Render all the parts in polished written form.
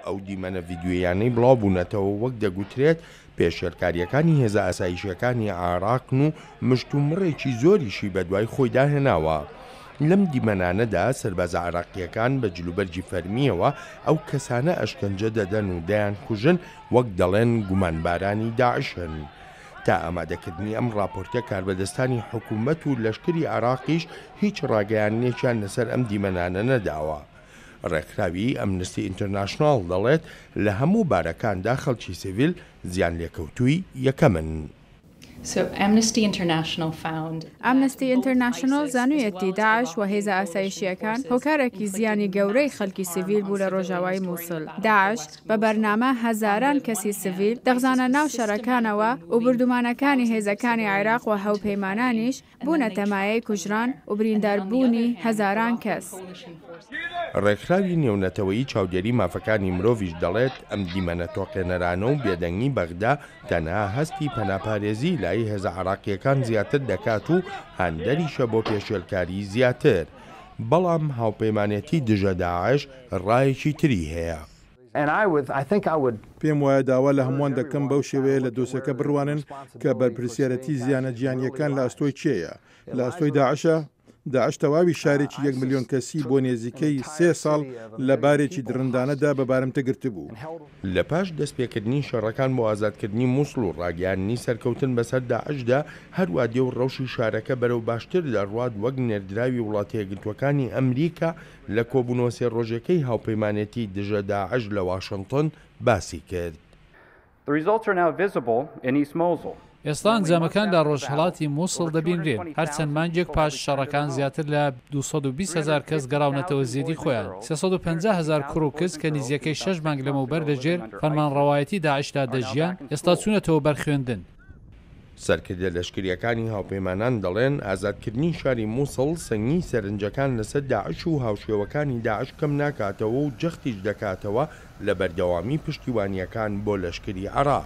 ئەو دیمەنە ڤیدیۆیانەی بڵاو بوونەتەوە وەک دەگوترێت پێشێرکاریەکانی هێزە ئاسایشیەکانی عێراقن و مشتومڕێکی زۆریشی بە دوای خۆی داهێناوە. لەم دیمەنانەدا سەربازە عێراقیەکان بە جلوبەرجی فەرمیەوە ئەو کەسانە ئەشکەنجە دەدەن و دەیان کوژن وەک دەڵێن گومانبارانی داعشن. تا ئامادەکردنی ئەم راپۆرتە کاربەدەستانی حکوومەت و لەشکری عێراقیش هیچ ڕاگەیانێکیان لەسەر ئەم دیمەنانە نەداوە. ڕێکخراوی ئەمنستی ئینتەرناشناڵ دەڵێت لە هەموو بارەکاندا خەڵکی سیڤیل زیان لێکەوتووی یەکەمن. ئامنستی ئینتەرناشنۆڵ زانوویەتی داعش و هێزە ئاسایشیەکان هۆکارێکی زیانی گەورەی خەڵکی سیڤیل بوو لە ڕۆژاوای مووسڵ. داعش بە بەرنامە هەزاران کەسی سیڤیل دەغزانە ناو شەڕەکانەوە و بردومانەکانی هێزەکانی عێراق و هەوپەیمانانیش بوونە تەمایەی کوژران و برینداربوونی هەزاران کەس. ڕێکخراوی نێونەتەوەیی چاودێری مافەکانی مرۆڤیش دەڵێت ئەم دیمەنە تۆقێنەرانە و بێدەنگی بەغدا تەنها هەستی پەناپارێزی لای هێزە عێراقیەکان زیاتر دەکات و هاندەریشە بۆ پێشێلکاری زیاتر. بەڵام هاوپەیمانێتی دژە داعش ڕایەکی تری هەیە. پێم وایە داوا لە هەمووان دەکەم بەو شێوەیە لە دۆسەکە بڕوانن کە بەرپرسیارەتی زیانە گیانیەکان لە ئەستۆی کێیە. لە ئەستۆی داعشە داعش تەواوی شارێکی 1 ملیۆن کەسی بۆ نێزیکەی 3 ساڵ لە بارێکی درندانەدا بەبارمتە گرتبوو. لە پاش دەستپێکردنی شەڕەکان بۆ ئازادکردنی مووسڵ و ڕاگەیاندنی سەرکەوتن بەسەر داعشدا هەروە دێ و ڕەوشی شارەکە بەرەو باشتر دەڕوات وەک نێردراوی وڵاتە یەکگرتووەکانی ئەمریکا لە کۆبوونەوە سێ ڕۆژەکەی هاوپەیمانێتی دژە داعش لە واشنگتن باسی کرد. ئێستا ئەنجامەکان لە ڕۆژهەڵاتی مووسڵ دەبینرێن. هەرچەند مانگێک پاش شەڕەکان زیاتر لە 220,000 کەس گەڕاونەتەوە زیێدی خۆیان. 350,000 کوڕ و کچ کە نزیەکەی 6 مانگ لەمەوبەر لەژێر فەرمانڕەوایەتی داعشدا دەژیان ئێستا چوونەتەوە بەرخوێندن. سەرکردە لەشکریەکانی هاوپەیمانان دەڵێن ئازادکردنی شاری مووسڵ سەنگی سەرنجەکان لەسەر داعش و هاوشێوەکانی داعش کەم ناکاتەوە و جەختیش دەکاتەوە لە بەردەوامی پشتیوانیەکان بۆ لەشکری عێراق.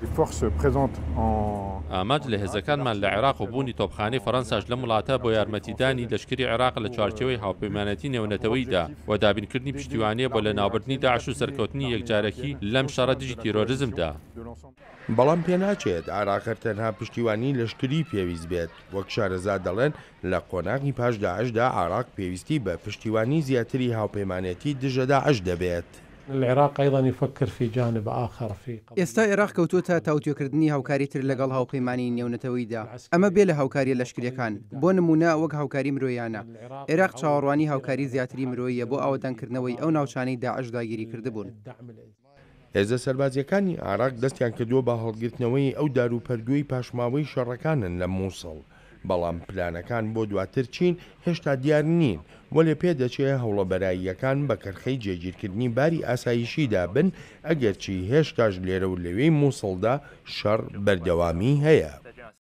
ئاماج لە هێزەکانمان لە عێراق و بوونی تۆپخانەی فەڕەنساش لەم وڵاتە بۆ یارمەتیدانی لەشکری عێراق لە چوارچێوەی هاوپەیمانەتی نێونەتەوەییدا و دابینکردنی پشتیوانیە بۆ لە ناوبردننی داعش و سەرکەوتنی یەکجارەکی لەم شەڕە دژی تیرۆریزمدا. بەڵام پێناچێت عێراق تەنها پشتیوانی لەشکری پێویست بێت. وەک شارەزا دەڵێن لە قۆناغی پاش داعشدا عێراق پێویستی بە پشتیوانی زیاتری هاوپەیمانێتی دژە داعش دەبێت. العراق أيضا يفكر في جانب آخر في ئێستا عێراق کەوتوتە تاوتوێکردنی هاوکاری تر لەگەڵ هاوپەیمانی نێونەتەوەییدا. ئەمە بێ لە هاوکاریە لەشکریەکان بۆ نمونە وەک هاوکاری مرۆیانە. عێراق چاوەڕوانی هاوکاری زیاتری مرۆیە بۆ ئاوەدانکردنەوەی ئەو ناوچانەی داعش داگیری کردبوون. هێزە سەربازیەکانی عێراق دەستیان کردووە بە هەڵگرتنەوەی ئەو داروپەردووی پاشماوەی شەڕەکانن لە مووسڵ. بەڵام پلانەکان بۆ دواتر چین هێشتا دیار نین وەلێ پێدەچێت هەوڵەبەراییەکان بە کەرخەی جێگیرکردنی باری ئاسایشیدا بن ئەگەرچی هێشتاش لێرە و لەوێی مووسڵدا شەڕ بەردەوامی هەیە.